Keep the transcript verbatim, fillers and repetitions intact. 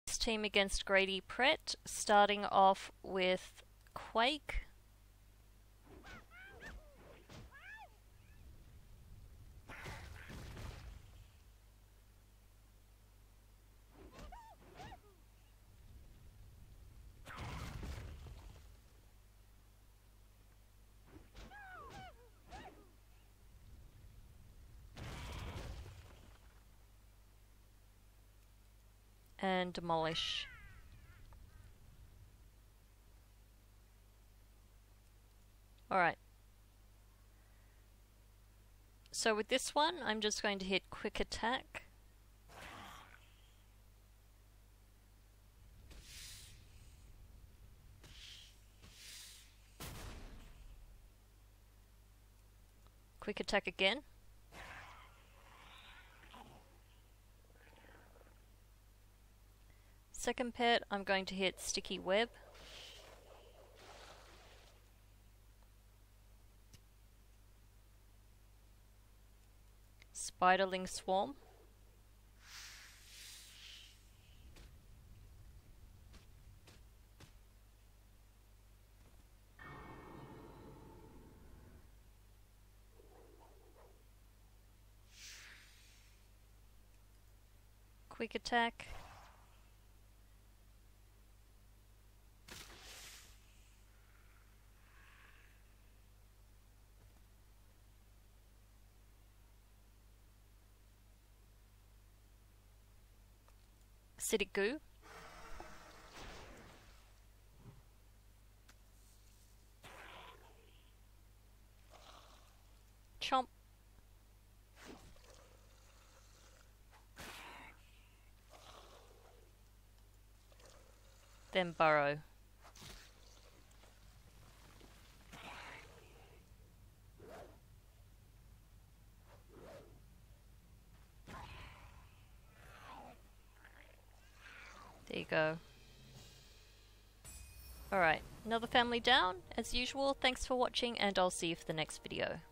Team against Grady Pret, starting off with Quake. And Demolish. Alright. So with this one, I'm just going to hit Quick Attack. Quick Attack again. Second pet, I'm going to hit Sticky Web. Spiderling Swarm. Quick Attack. Acidic Goo. Chomp. Then Burrow. There you go. Alright, another family down. As usual, thanks for watching and I'll see you for the next video.